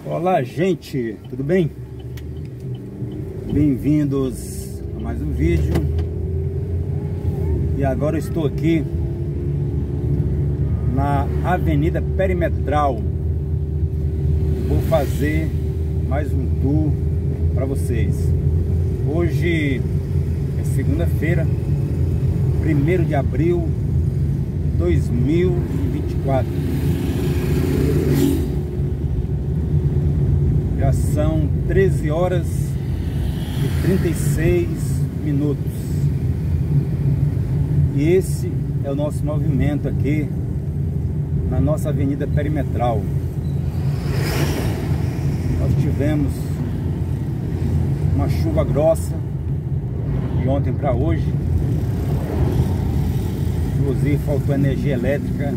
Olá, gente, tudo bem? Bem-vindos a mais um vídeo. E agora eu estou aqui na Avenida Perimetral. Vou fazer mais um tour para vocês. Hoje é segunda-feira, 1º de abril de 2024. Já são 13 horas e 36 minutos. E esse é o nosso movimento aqui na nossa Avenida Perimetral. Nós tivemos uma chuva grossa de ontem para hoje. Inclusive faltou energia elétrica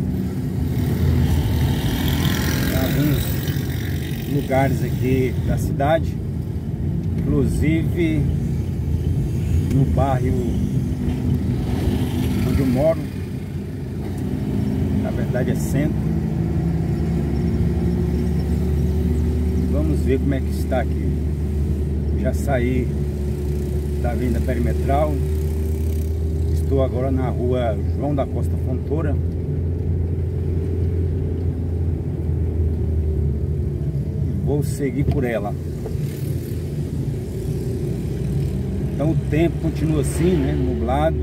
em alguns lugares aqui da cidade, inclusive no bairro onde eu moro, na verdade é centro. Vamos ver como é que está aqui. Já saí da Avenida Perimetral, estou agora na rua João da Costa Fontoura. Vou seguir por ela. Então o tempo continua assim, né? Nublado.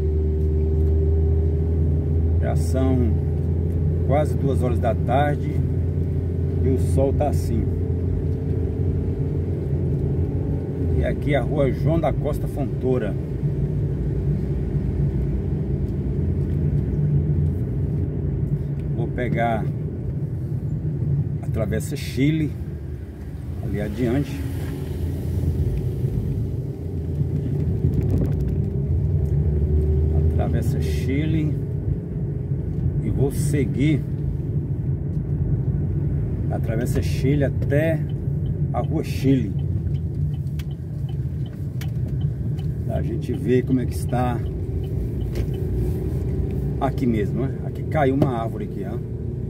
Já são quase 2 horas da tarde e o sol tá assim. E aqui é a rua João da Costa Fontoura. Vou pegar a Travessa Chile ali adiante. Travessa Chile e vou seguir a Travessa Chile até a Rua Chile, pra gente ver como é que está aqui mesmo, né? Aqui caiu uma árvore aqui, ó.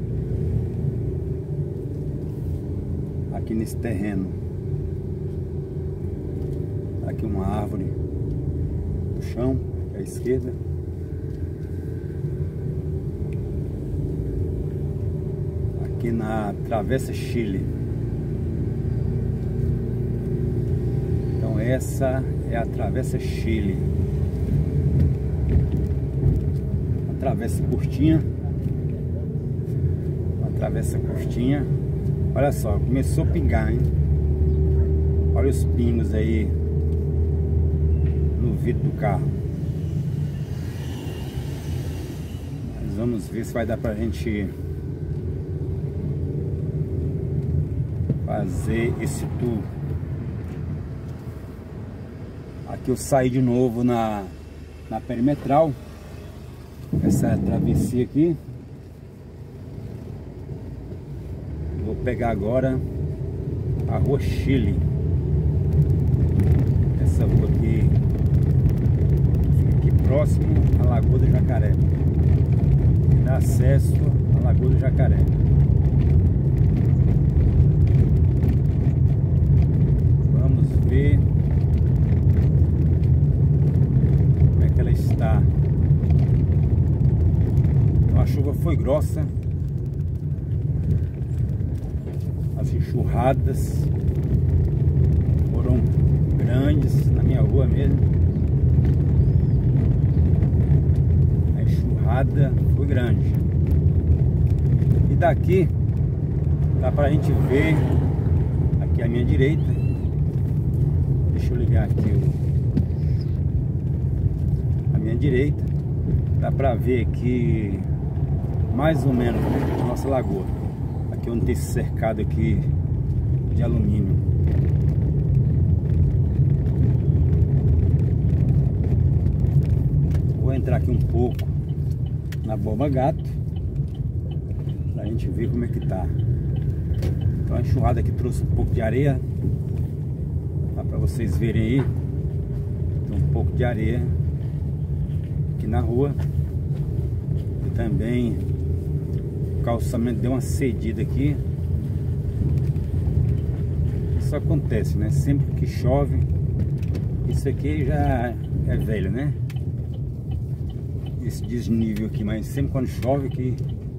Aqui nesse terreno, aqui uma árvore no chão, à esquerda. Aqui na Travessa Chile. Então essa é a Travessa Chile. Uma travessa curtinha. Uma travessa curtinha. Olha só, começou a pingar, hein? Olha os pingos aí no vidro do carro. Mas vamos ver se vai dar pra gente fazer esse tour. Aqui eu saí de novo na Perimetral. Essa travessia aqui. Vou pegar agora a Rua Chile. Essa rua aqui fica aqui próximo à Lagoa do Jacaré. Dá acesso à Lagoa do Jacaré. Vamos ver como é que ela está. Então, a chuva foi grossa. As enxurradas foram grandes na minha rua mesmo. A enxurrada foi grande. E daqui dá pra gente ver aqui à minha direita. Deixa eu ligar aqui a minha direita. Dá pra ver aqui mais ou menos a nossa lagoa. Aqui onde tem esse cercado aqui de alumínio. Vou entrar aqui um pouco na Borba Gato pra gente ver como é que tá. Então a enxurrada aqui trouxe um pouco de areia. Dá pra vocês verem aí. Tem um pouco de areia aqui na rua. E também o calçamento deu uma cedida aqui. isso acontece, né? Sempre que chove, isso aqui já é velho, né? Esse desnível aqui, mas sempre quando chove que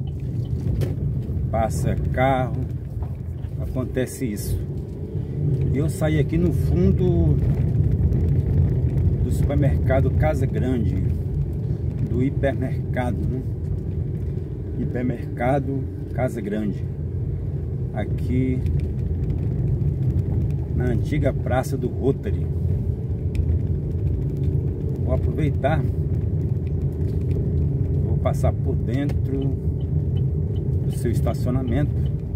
passa carro, acontece isso. Eu saí aqui no fundo do supermercado Casa Grande, do hipermercado, né? Hipermercado Casa Grande, aqui na antiga praça do Rotary. Vou aproveitar, vou passar por dentro do seu estacionamento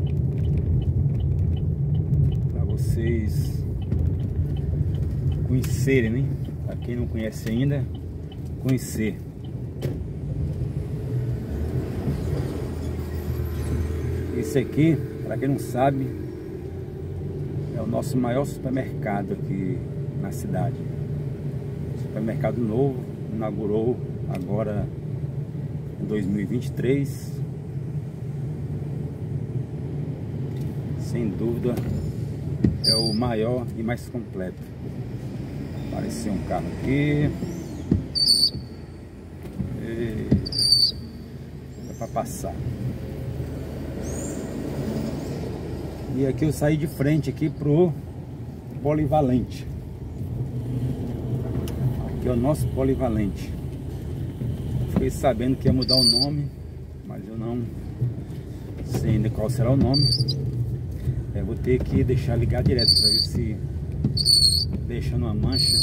para vocês conhecerem, né? Para quem não conhece ainda, conhecer. Esse aqui, para quem não sabe, é o nosso maior supermercado aqui na cidade. Supermercado novo, inaugurou agora em 2023. Sem dúvida é o maior e mais completo. Apareceu um carro aqui. É para passar. E aqui eu saí de frente aqui pro Polivalente. Aqui é o nosso Polivalente. Fiquei sabendo que ia mudar o nome, mas eu não sei ainda qual será o nome. Vou ter que deixar ligar direto para ver se deixando uma mancha.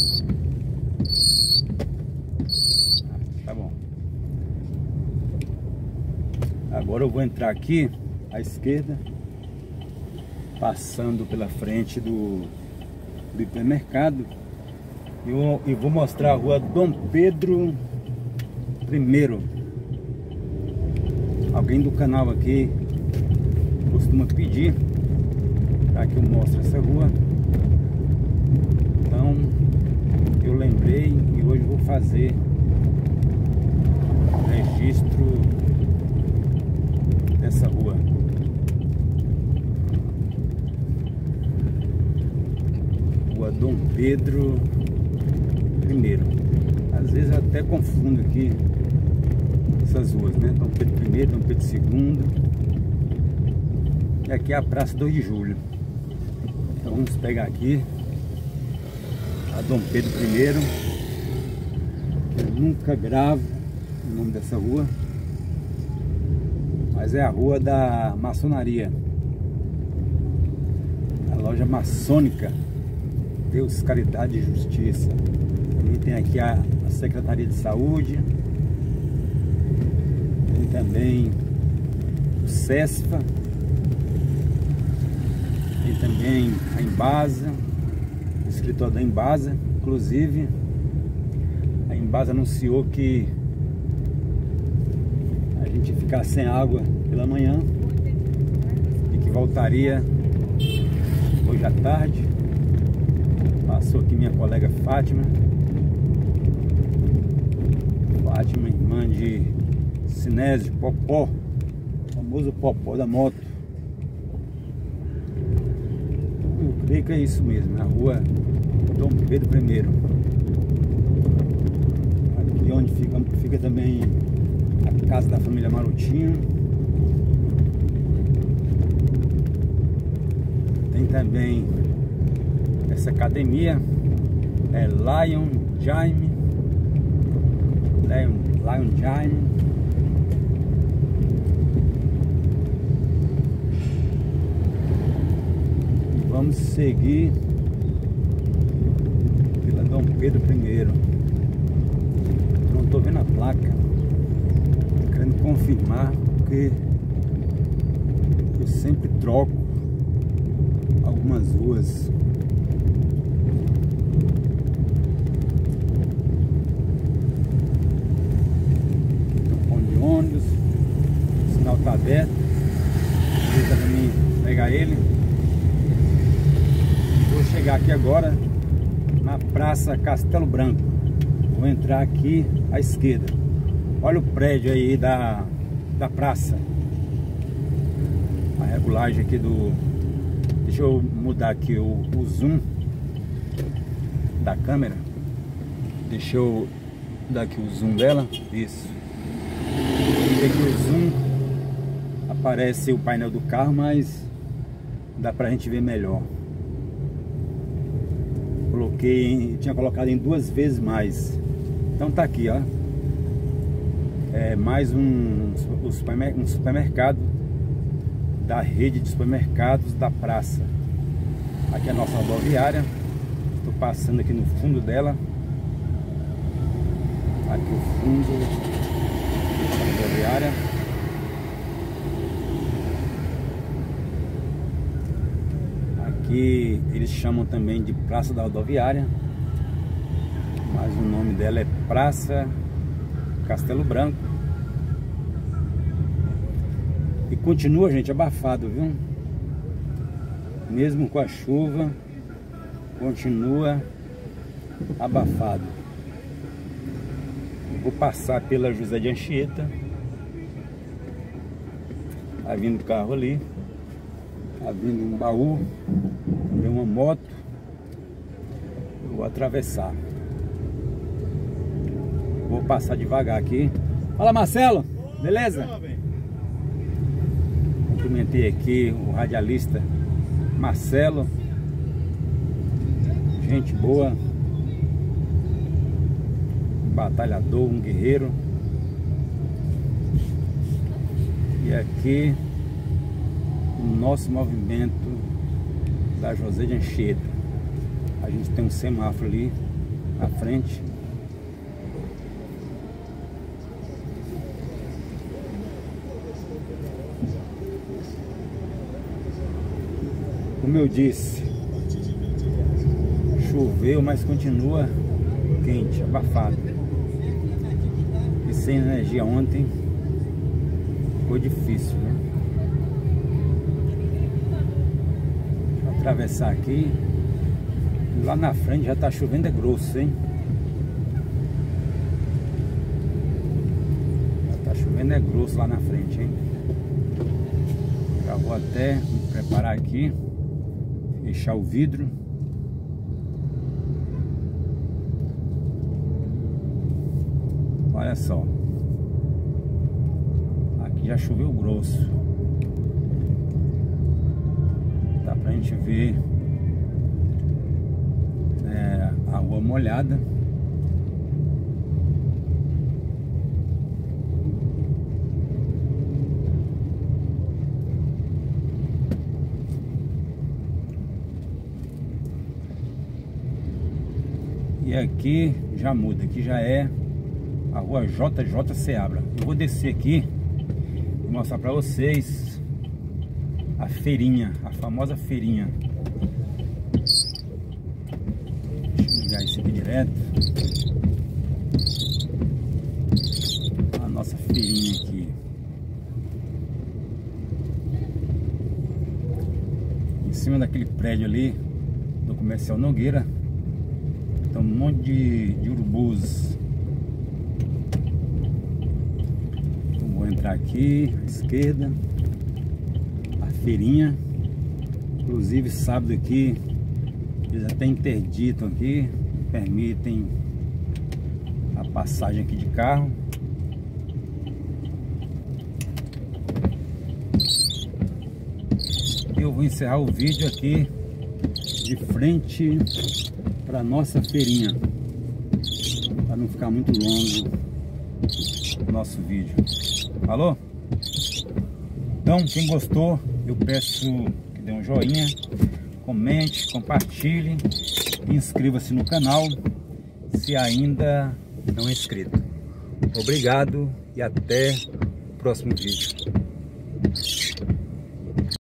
Tá bom. Agora eu vou entrar aqui à esquerda, passando pela frente do hipermercado, e vou mostrar a rua Dom Pedro I. Alguém do canal aqui costuma pedir para que eu mostre essa rua, então eu lembrei e hoje vou fazer o registro dessa rua. Rua Dom Pedro I. Às vezes eu até confundo aqui essas ruas, né? Dom Pedro I, Dom Pedro II. E aqui é a Praça 2 de Julho. Então vamos pegar aqui a Dom Pedro I. Eu nunca gravo o nome dessa rua, mas é a rua da maçonaria, a loja maçônica Deus, Caridade e Justiça. Também tem aqui a Secretaria de Saúde, tem também o CESFA, tem também a Embasa, o escritório da Embasa. Inclusive a Embasa anunciou que a gente ia ficar sem água pela manhã e que voltaria hoje à tarde. Passou aqui minha colega Fátima, irmã de Sinésio, Popó, o famoso Popó da moto. Eu creio que é isso mesmo, na rua Dom Pedro I. Aqui onde fica também a casa da família Marotinho. Tem também essa academia, é Lion Jaime. E vamos seguir pela Dom Pedro I. Não estou vendo a placa, tô querendo confirmar, porque eu sempre troco algumas ruas. Ônibus, o sinal está aberto, vou também pegar ele. Vou chegar aqui agora na Praça Castelo Branco. Vou entrar aqui à esquerda. Olha o prédio aí da praça. A regulagem aqui Deixa eu mudar aqui o zoom da câmera. Deixa eu dar aqui o zoom dela. Isso. E aqui o zoom aparece o painel do carro, mas dá pra gente ver melhor. Tinha colocado em 2 vezes mais. Então tá aqui, ó. É mais um supermercado da rede de supermercados da praça. Aqui é a nossa rodoviária. Estou passando aqui no fundo dela. Aqui o fundo da rodoviária. Aqui eles chamam também de Praça da Rodoviária, mas o nome dela é Praça Castelo Branco. E continua, gente, abafado, viu? Mesmo com a chuva, continua abafado. Vou passar pela José de Anchieta. Tá vindo o carro ali. Tá vindo um baú. Tem uma moto. Eu vou atravessar. Vou passar devagar aqui. Fala, Marcelo, beleza? Cumprimentei aqui o radialista Marcelo, gente boa, um batalhador, um guerreiro. E aqui o nosso movimento da José de Anchieta. A gente tem um semáforo ali à frente. Como eu disse, choveu, mas continua quente, abafado. E sem energia ontem ficou difícil, né? Vou atravessar aqui. Lá na frente já tá chovendo, é grosso, hein? Já tá chovendo, é grosso lá na frente, hein? Já vou até me preparar aqui. Fechar o vidro. Olha só. Aqui já choveu grosso. Dá pra gente ver a rua molhada. E aqui já muda, aqui já é a rua JJ Seabra. Eu vou descer aqui e mostrar pra vocês a feirinha, a famosa feirinha. Deixa eu ligar isso aqui direto. A nossa feirinha aqui. Em cima daquele prédio ali do Comercial Nogueira. Tem um monte de urubus. Então vou entrar aqui à esquerda. A feirinha. Inclusive sábado aqui eles até interditam aqui, permitem a passagem aqui de carro. E eu vou encerrar o vídeo aqui de frente para nossa feirinha, para não ficar muito longo o nosso vídeo. Falou? Então, quem gostou, eu peço que dê um joinha, comente, compartilhe e inscreva-se no canal se ainda não é inscrito. Obrigado e até o próximo vídeo.